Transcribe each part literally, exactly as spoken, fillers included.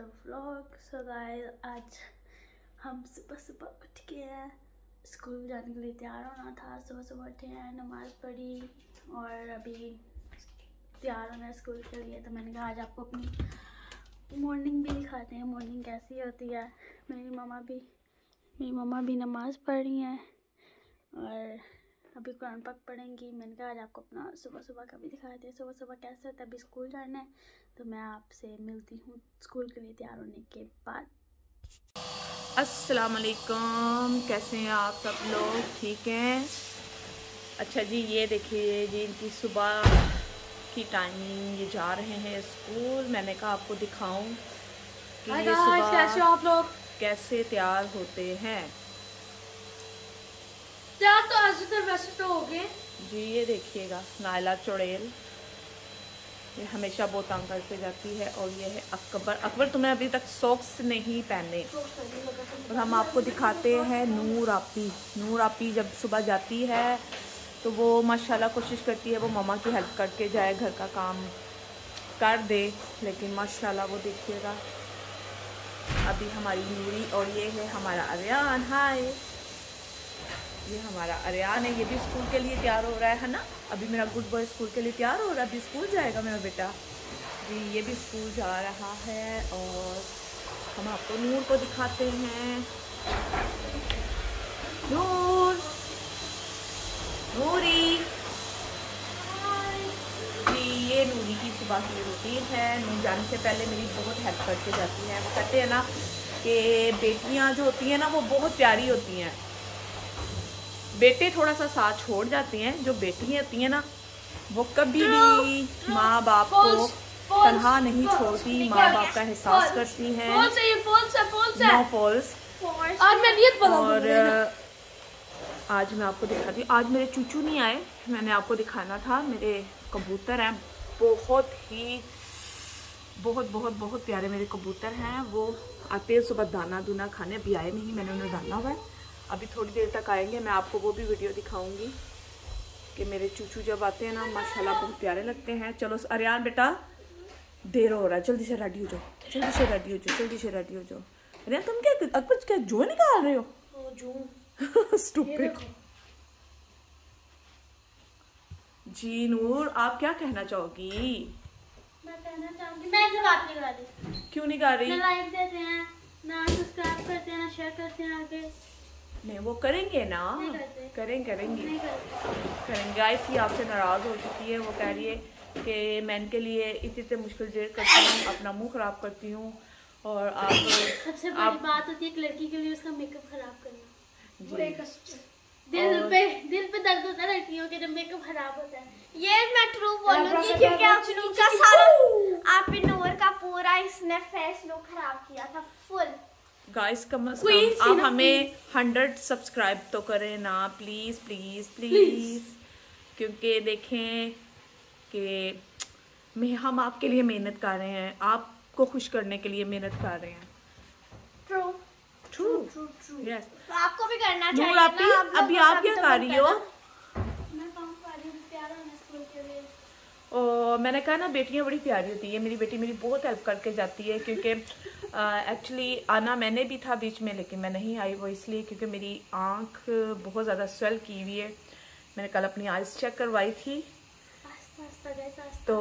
Vlog. So guys, आज हम सुबह सुबह उठ के हैं, स्कूल जाने के लिए तैयार होना था। सुबह सुबह उठे हैं, नमाज़ पढ़ी और अभी तैयार होना है स्कूल के लिए। तो मैंने कहा आज आपको अपनी मॉर्निंग भी दिखाते हैं, मॉर्निंग कैसी होती है। मेरी मम्मा भी मेरी मम्मा भी नमाज़ पढ़ रही हैं और अभी कुरान पाक पढ़ेंगी। मैंने कहा आज आपको अपना सुबह सुबह का भी दिखाते हैं, सुबह सुबह कैसे होता है। अभी स्कूल जाना है तो मैं आपसे मिलती हूँ स्कूल के लिए तैयार होने के बाद। अस्सलाम वालेकुम, कैसे हैं आप सब लोग? ठीक हैं? अच्छा जी, ये देखिए जी इनकी सुबह की टाइमिंग, ये जा रहे हैं स्कूल। मैंने कहा आपको दिखाऊं कि ये सुबह कैसे हो आप लोग, कैसे तैयार होते हैं। तैयार तो आज तो वैसे तो हो गए जी। ये देखिएगा नायला चुड़ैल, ये हमेशा बहुत तंग करके जाती है। और ये है अकबर। अकबर तुमने अभी तक सॉक्स नहीं पहने। और हम आपको दिखाते हैं नूर आपी। नूर आपी जब सुबह जाती है तो वो माशाल्लाह कोशिश करती है वो मम्मा की हेल्प करके जाए, घर का काम कर दे। लेकिन माशाल्लाह वो देखिएगा अभी हमारी नूरी। और ये है हमारा अरियान। हाय, ये हमारा अरियान है, ये भी स्कूल के लिए तैयार हो रहा है ना। अभी मेरा गुड बॉय स्कूल के लिए तैयार हो रहा है, अभी स्कूल जाएगा मेरा बेटा जी। ये भी स्कूल जा रहा है और हम आपको नूर को दिखाते हैं। नूर, नूरी जी, ये नूरी की सुबह की रूटीन है। नूर जाने से पहले मेरी बहुत हेल्प करके जाती है। वो कहते हैं ना कि बेटियां जो होती हैं ना वो बहुत प्यारी होती हैं, बेटे थोड़ा सा साथ छोड़ जाते हैं। जो बेटियां होती हैं ना वो कभी भी माँ बाप को तन्हा नहीं छोड़ती, माँ बाप का एहसास करती हैं। No false. और आज मैं आपको दिखाती हूँ, आज मेरे चूचू नहीं आए, मैंने आपको दिखाना था। मेरे कबूतर हैं, बहुत ही बहुत बहुत बहुत प्यारे मेरे कबूतर हैं। वो आते हैं सुबह दाना दूना खाने, अभी आए नहीं, मैंने उन्हें डालना हुआ है, अभी थोड़ी देर तक आएंगे। मैं आपको वो भी वीडियो दिखाऊंगी कि मेरे चूचू जब आते हैं ना माशाल्लाह बहुत प्यारे लगते हैं। चलो अरियान बेटा, देर हो रहा है, जल्दी से रेडी हो जाओ, जल्दी से रेडी हो जाओ, जल्दी से रेडी हो जाओ। अरियान तुम क्या कुछ क्या जो निकाल रहे हो? स्टूपिड जी। नूर आप क्या कहना चाहोगी? मैं कहना चाहूंगी, मैं इसे बात नहीं कर रही। क्यों नहीं कर रही? ना लाइक देते हैं, ना सब्सक्राइब करते हैं, ना शेयर करते हैं आगे। नहीं वो करेंगे ना, करें करेंगे करेंगे। गाइस ये आपसे नाराज हो चुकी है, वो कह रही है कि मैं इनके लिए इतनी इतनी मुश्किल जेर करती हूँ, अपना मुंह खराब करती हूँ। और आप सबसे बड़ी आप, बात होती है एक लड़की के लिए उसका मेकअप खराब करना। जी। दिल पे दिल पे दर्द होता है लड़कियों के जब मेकअप खराब होता है। ये मैं ट्रू बोलूंगी क्योंकि आप का सारा आप नूर का पूरा इसने फेस लुक खराब किया था फुल। गाइस कम अज कम आप हमें हंड्रेड सब्सक्राइब तो करें ना, प्लीज प्लीज प्लीज। क्योंकि देखें कि मैं हम आपके लिए मेहनत कर रहे हैं, आपको खुश करने के लिए मेहनत कर रहे हैं। True true true true yes. तो आपको भी करना चाहिए ना। आप आप अभी आप क्या कर रही हो? मैं काम कर रही हूं, तैयार होना स्कूल के लिए। और मैंने कहा ना बेटियां बड़ी प्यारी होती है। मेरी बेटी मेरी बहुत हेल्प करके जाती है, क्योंकि एक्चुअली आना मैंने भी था बीच में, लेकिन मैं नहीं आई। वो इसलिए क्योंकि मेरी आंख बहुत ज़्यादा स्वेल की हुई है। मैंने कल अपनी आइज़ चेक करवाई थी तो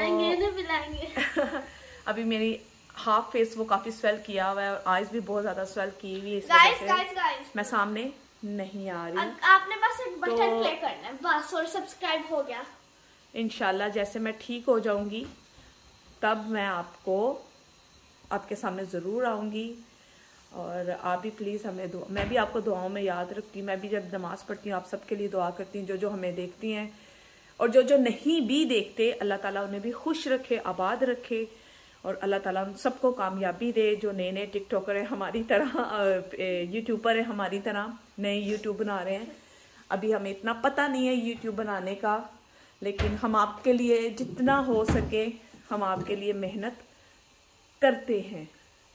अभी मेरी हाफ फेस वो काफ़ी स्वेल किया हुआ है और आइज़ भी बहुत ज़्यादा स्वेल की हुई है। इस गाइस, वजह गाइस, से गाइस, मैं सामने नहीं आ रही। आपने बस एक बटन तो, प्ले करना है बस और सब्सक्राइब हो गया। इंशाल्लाह जैसे मैं ठीक हो जाऊंगी तब मैं आपको आपके सामने ज़रूर आऊंगी। और आप भी प्लीज़ हमें दुआ, मैं भी आपको दुआओं में याद रखती हूँ। मैं भी जब नमाज़ पढ़ती हूँ आप सबके लिए दुआ करती हूँ, जो जो हमें देखती हैं और जो जो नहीं भी देखते। अल्लाह ताला उन्हें भी खुश रखे, आबाद रखे और अल्लाह ताला उन सबको कामयाबी दे। जो नए नए टिकटॉकर हैं हमारी तरह, यूट्यूबर हैं हमारी तरह, नए यूट्यूब बना रहे हैं। अभी हमें इतना पता नहीं है यूट्यूब बनाने का, लेकिन हम आपके लिए जितना हो सके हम आपके लिए मेहनत करते हैं।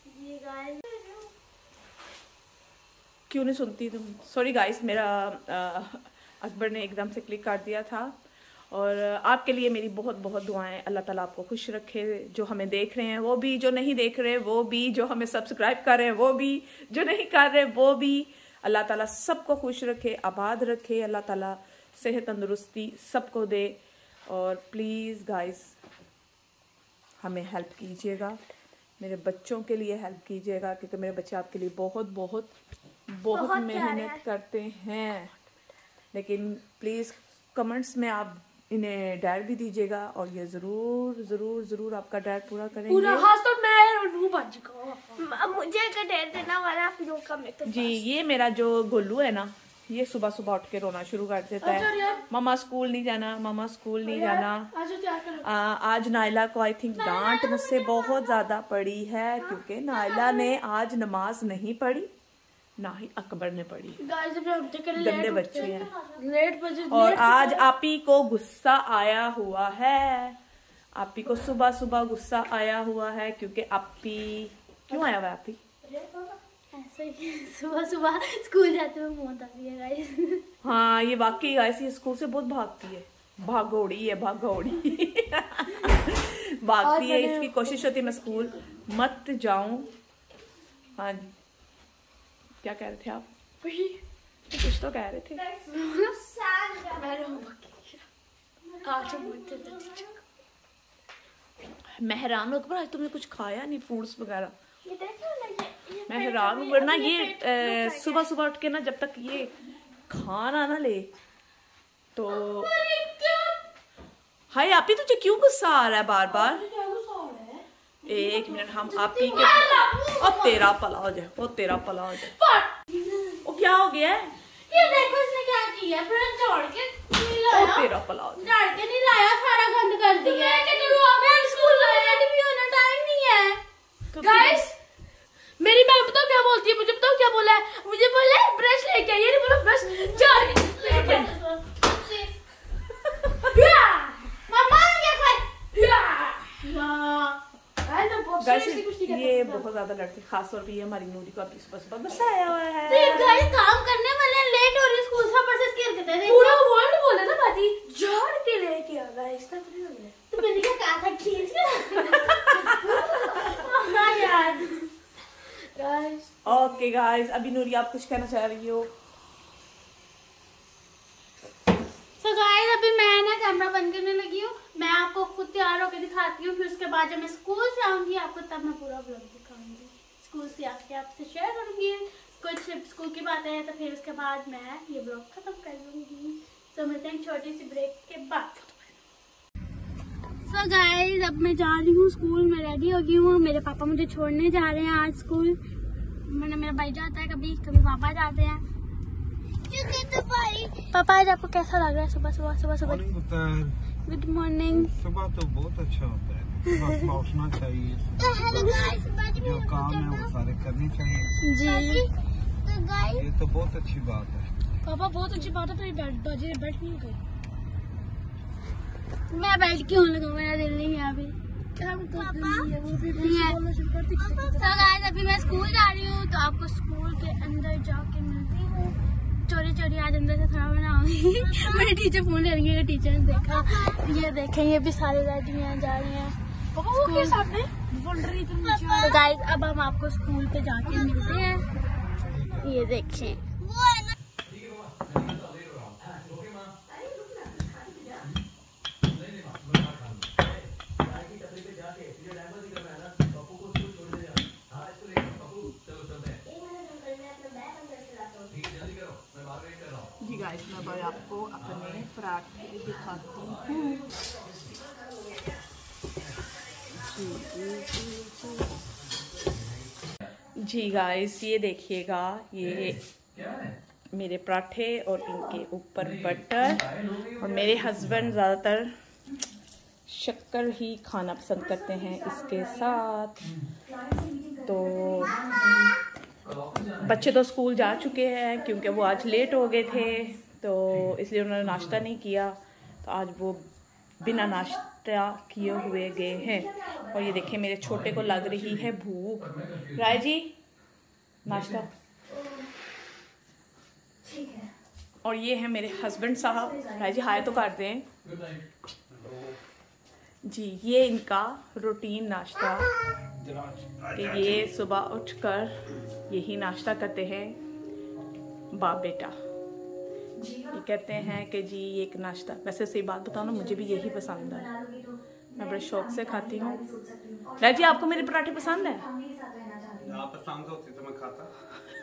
क्यों नहीं सुनती तुम? सॉरी गाइस, मेरा अकबर ने एकदम से क्लिक कर दिया था। और आपके लिए मेरी बहुत बहुत दुआएं। अल्लाह ताला आपको खुश रखे, जो हमें देख रहे हैं वो भी, जो नहीं देख रहे वो भी, जो हमें सब्सक्राइब कर रहे हैं वो भी, जो नहीं कर रहे वो भी। अल्लाह ताला सबको खुश रखे, आबाद रखे। अल्लाह ताला सेहत तंदुरुस्ती सबको दे। और प्लीज़ गाइस हमें हेल्प कीजिएगा, मेरे बच्चों के लिए हेल्प कीजिएगा, क्योंकि मेरे बच्चे आपके लिए बहुत बहुत बहुत, बहुत मेहनत करते हैं। लेकिन प्लीज़ कमेंट्स में आप इन्हें डायट भी दीजिएगा, और ये ज़रूर ज़रूर ज़रूर आपका डायट पूरा करेंगे। पूरा हाथ तो मैं मुंह बच गया। मुझे का डायट देना वाला आप लोगों का मैं तो जी। ये मेरा जो गोलू है ना, ये सुबह सुबह उठ के रोना शुरू कर देता है, मामा स्कूल नहीं जाना, मामा स्कूल नहीं जाना। आ, आज नाइला को आई थिंक डांट मुझसे बहुत ज़्यादा पड़ी है, क्योंकि नाइला ने आज नमाज नहीं पढ़ी, ना ही अकबर ने पढ़ी। गंदे बच्चे हैं। लेट बजे और आज आपी को गुस्सा आया हुआ है, आपी को सुबह सुबह गुस्सा आया हुआ है, क्योंकि आपी क्यों आया हुआ है? आपी ऐसे ही सुबह सुबह स्कूल जाते हुए मौत आती है गाइस। हाँ ये वाकई गाइस, ये स्कूल से बहुत भागती है, भागोड़ी है भागोड़ी भागती है। इसकी कोशिश होती है मैं स्कूल मत जाऊं। हाँ जी, क्या कह रहे थे आप? कुछ तो कह रहे थे। मैं हैरान हूँ, आज तुमने कुछ खाया नहीं, फ्रूट्स वगैरह। मैं हैरान हूँ, वरना ये सुबह सुबह उठ के ना, जब तक ये खाना ना ले तो। हाय आपी तुझे क्यों गुस्सा आ रहा है बार बार? एक मिनट, हम आपी के और तेरा पला हो जाए, वो तेरा पला हो जाए। वो क्या हो गया है? ये देखो इसने क्या किया, फिर जोड़ के नहीं लाया। वो तेरा पला हो जाए। डाल के नहीं लाया, सारा गंद कर दिया। मैं स्कूल रेडी भी होना, टाइम नहीं है। गाइस मेरी मैम बताओ क्या बोलती है, मुझे बताओ क्या बोला है? मुझे बोला ब्रश लेके आइए, नहीं बोला ब्रश चार लेके आइए। मम्मा क्या गाइस ये बहुत ज्यादा लड़की, खास तौर पे ये हमारी नूरी को अपनी सुबह सुबह गुस्सा आया हुआ है। तो ये गाइस काम करने वाले लेट हो रही स्कूल से, पर से स्केल करते थे। पूरा वर्ल्ड बोले ना बाती, झाड़ के लेके आ गाइस, तक नहीं हो गया। तो मैंने क्या कहा था, खींच के हां यार गाइस। ओके गाइस, अभी नूरी आप कुछ कहना चाह रही हो? तो गाइस अभी मैं ना कैमरा बंद करने लगी हूँ, मैं आपको खुद तैयार होकर दिखाती हूँ, फिर उसके बाद जब मैं स्कूल से आऊंगी आपको तब मैं पूरा ब्लॉग दिखाऊंगी। स्कूल से आके आपसे शेयर करूंगी कुछ स्कूल की बातें हैं, तो फिर उसके बाद मैं ये ब्लॉग खत्म कर दूंगी। तो मिलते हैं छोटी सी ब्रेक के बाद। सो गाइस अब मैं जा रही हूँ स्कूल में, रेडी हो गई हूँ। मेरे पापा मुझे छोड़ने जा रहे हैं आज स्कूल। मैंने मेरा भाई जाता है, कभी कभी पापा जाते हैं। तो भाई पापा आज आपको कैसा लग रहा है सुबह सुबह? सुबह सुबह गुड मॉर्निंग। सुबह तो बहुत अच्छा होता है, सुबह सुबह उठना चाहिए, जो काम है वो सारे करने चाहिए जी। ये तो बहुत अच्छी बात है। पापा बहुत अच्छी बात है, तो बैठ बाजे बैठ नहीं गई। मैं बैठ क्यों लगा, मेरा दिल नहीं है अभी। तो गाइस अभी मैं स्कूल जा रही हूँ, तो आपको स्कूल के अंदर जाके मिलती हूँ। चोरी चोरी आज अंदर से थोड़ा बनाऊंगी। मेरे टीचर फोन ले रही है, टीचर ने देखा। ये देखें, ये भी सारी लड़कियां जा रही हैं तो गाइस अब हम आपको स्कूल पे जाके मिलते हैं। ये देखें, जी गाइस मैं भाई आपको अपने पराठे दिखाती हूँ। जी गाइस ये देखिएगा, ये मेरे पराठे और इनके ऊपर बटर। और मेरे हस्बैंड ज़्यादातर शक्कर ही खाना पसंद करते हैं इसके साथ। तो बच्चे तो स्कूल जा चुके हैं क्योंकि वो आज लेट हो गए थे, तो इसलिए उन्होंने नाश्ता नहीं किया। तो आज वो बिना नाश्ता किए हुए गए हैं। और ये देखें मेरे छोटे को लग रही है भूख। राय जी नाश्ता और ये है मेरे हस्बैंड साहब। भाई जी हाय तो कर दें जी। ये इनका रूटीन नाश्ता कि ये सुबह उठकर यही नाश्ता करते हैं बाप बेटा। ये कहते हैं कि जी ये एक नाश्ता, वैसे सही बात बताओ ना मुझे भी यही पसंद है, मैं बड़े शौक से खाती हूँ। राज जी आपको मेरे पराठे पसंद है? आप पसंद होती तो मैं खाता।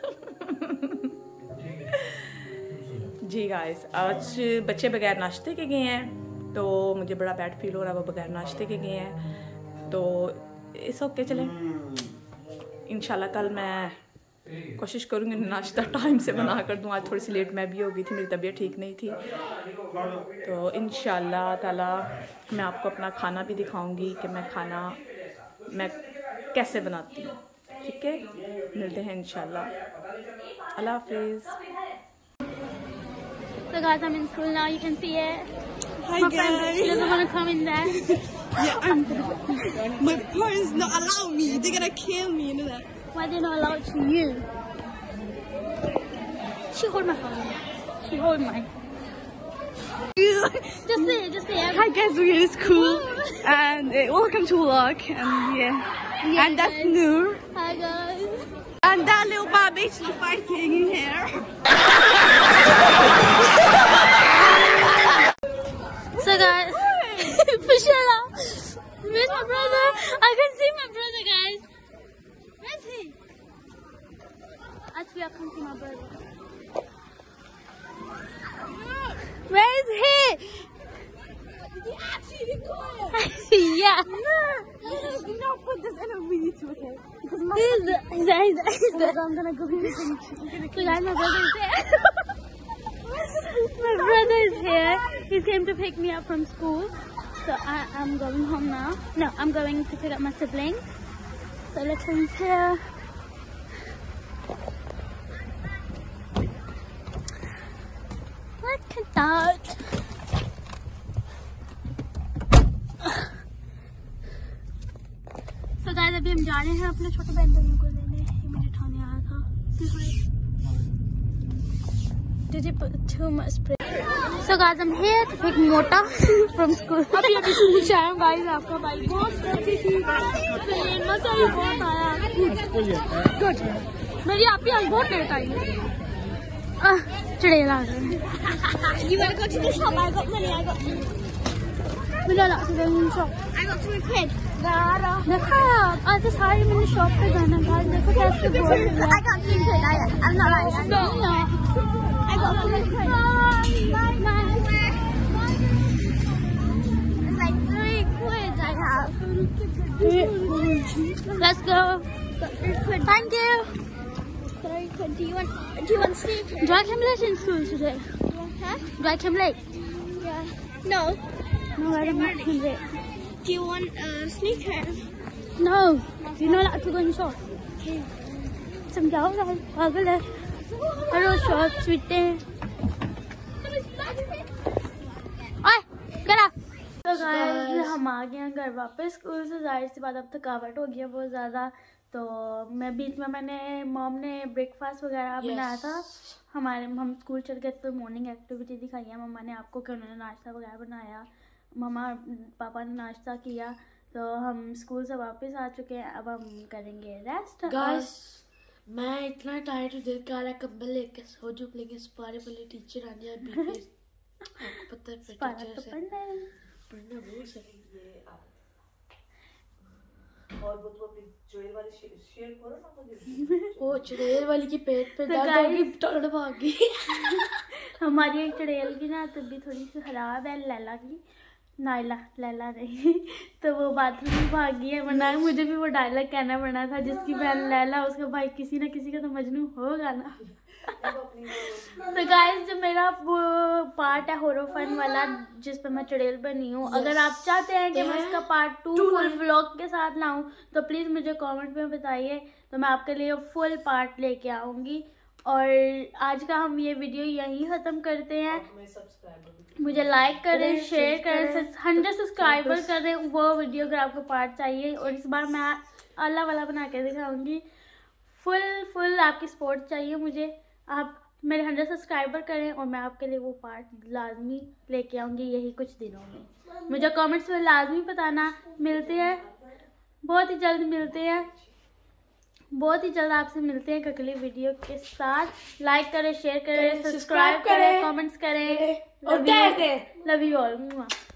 जी गाइस आज बच्चे बगैर नाश्ते के गए हैं तो मुझे बड़ा बैड फील हो रहा है, वो बगैर नाश्ते के गए हैं तो इस ओके चले। इंशाल्लाह कल मैं कोशिश करूँगी नाश्ता टाइम से बना कर दूँ। आज थोड़ी सी लेट मैं भी हो गई थी, मेरी तबीयत ठीक नहीं थी। तो इंशाल्लाह ताला मैं आपको अपना खाना भी दिखाऊंगी कि मैं खाना मैं कैसे बनाती हूँ। ठीक है, मिलते हैं इंशाल्लाह। अल्लाह हाफिज़। So guys, I'm in school now. You can see it. Hi My guys. friend, she doesn't want to come in there. Yeah, I'm. My parents not allow me. They're gonna kill me. You know that. Why they not allowed to you? She hold my phone. She hold mine. Just say it. Just say it. Hi guys, we're in school, and uh, welcome to vlog. And yeah, Yeah, and that's guys. Noor, Hi guys. and that little Bobby, she's fighting here. So guys, Fushella, where's my brother? I can see my brother, guys. Where's he? Actually, I can't see my brother. Where is he? He actually recorded. Yeah. Do not put this in a video, okay? Because my He's the, he's the, he's the, he's the. I'm gonna go here. So guys, my brother is here. My brother is here. He came to pick me up from school. So I am going home now. No, I'm going to pick up my siblings. So let's him here. Look at that. So guys, अभी हम जा रहे हैं अपने छोटे बहन भाइयों को लेने। ये मुझे उठाने आया था। Did you put too much spray? So guys, I'm here to pick Mota from school. अभी अभी स्कूल से आया हूँ guys। आपका बाइक बहुत अच्छी थी। प्लेन मजा ही बहुत आया। Good. मेरी आप भी आज बहुत लेट आई है। आह, चढ़ेल आ गए। You wanna go to the shop? I got money. I got. मिला ना to the shop. I got three quid. देखा आज तो सारी मैंने शॉप पे जाना था। देखो कैसे बोल रही है। I got three quid. I, I'm not like that. No. I got three quid. Bye. Bye. It's like three quid I have. Let's go. Thank you. Three quid. Do you want? Do you want sneakers? Do I come late in school today? Huh? Do I come late? Yeah. No. No, I don't want to come late. Do you want uh, sneakers? No. You're not allowed to go in shop. Okay. समझाओ यार, पागल है। रोज shop पीते हैं। ओए, get up. तो guys हम आ गए हैं घर वापस स्कूल से। जाहिर सी बात अब थकावट हो गई है बहुत ज़्यादा। तो मैं बीच में मैंने मॉम ने ब्रेकफास्ट वगैरह yes. बनाया था। हमारे हम स्कूल चल गए तो मॉर्निंग एक्टिविटी दिखाई है मम्मा ने आपको कि उन्होंने नाश्ता वगैरह बनाया। मम्मा पापा ने नाश्ता किया तो हम स्कूल से वापस आ चुके हैं। अब हम करेंगे रेस्ट। गाइस मैं इतना टायर्ड हूँ, दिल कर रहा है कंबल लेके सो जाऊं, लेकिन स्पारे वाले टीचर आने हैं बीपी आपको पता है टीचर तो से पढ़ना है। पढ़ना बहुत सही है। और वो तो अपनी चुड़ैल वाली शेयर करो ना मुझे। वो चुड़ैल वाली की पेट पे तो दर्द होगी, टड़ भाग गई। हमारी एक चुड़ैल की ना तबीयत थोड़ी सी खराब है, लैला की। नाइला लैला नहीं तो वो बाथरूम में भाग गई है। वरना मुझे भी वो डायलॉग कहना पड़ा था, जिसकी बहन लैला उसका भाई किसी ना किसी का तो मजनू होगा ना। तो गाइस जो मेरा वो पार्ट है होरो फन वाला जिस पे मैं चुड़ैल बनी हूँ, अगर आप चाहते हैं कि मैं इसका पार्ट टू फुल व्लॉग के साथ लाऊं तो प्लीज मुझे कमेंट में बताइए, तो मैं आपके लिए फुल पार्ट लेके आऊंगी। और आज का हम ये वीडियो यहीं खत्म करते हैं। मुझे लाइक करें, शेयर करें, हंड्रेड सब्सक्राइबर करें वो वीडियो अगर आपको पार्ट चाहिए। और इस बार मैं अल्लाह वाला बना के दिखाऊंगी। फुल फुल आपकी सपोर्ट चाहिए मुझे। आप मेरे हंड्रेड सब्सक्राइबर करें और मैं आपके लिए वो पार्ट लाजमी लेके आऊँगी यही कुछ दिनों में। मुझे कमेंट्स में लाजमी बताना। मिलते हैं बहुत ही जल्द, मिलते हैं बहुत ही जल्द आपसे मिलते हैं अगली वीडियो के साथ। लाइक करें, शेयर करें, सब्सक्राइब करें, कमेंट्स करें। और लव यू ऑल।